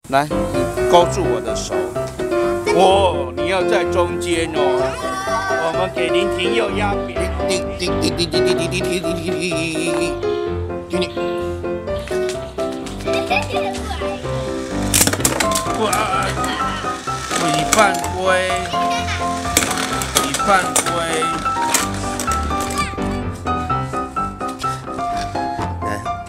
来，你勾住我的手。哦，你要在中间哦。我们给您停右压扁。哇！一半龟，一半龟。来，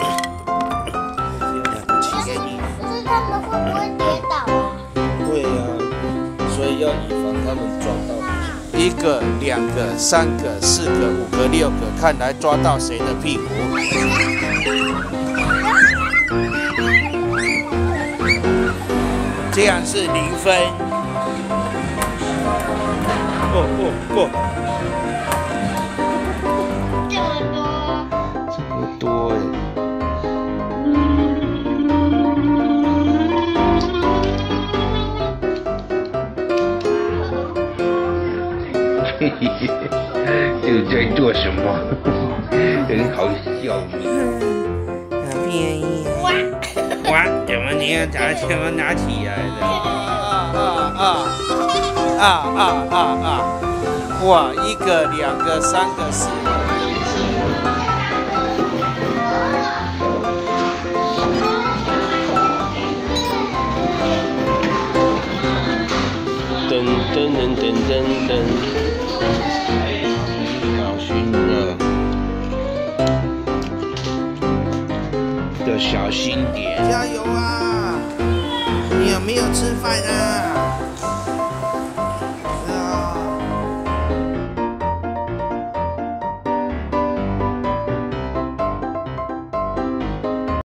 骑给你。 可是他们会不会跌倒啊？ 会啊，所以要以防他们撞到。1个、2个、3个、4个、5个、6个，看来抓到谁的屁股。这样是0分。哦，这么多哎。 嘿嘿嘿，这个在做什么？很好笑呢。 好便宜。哇，怎么你要拿起来的？哇，1个、2个、3个、4个。 噔噔噔噔噔噔，小心了，要小心点。 加油啊！你有没有吃饭啊？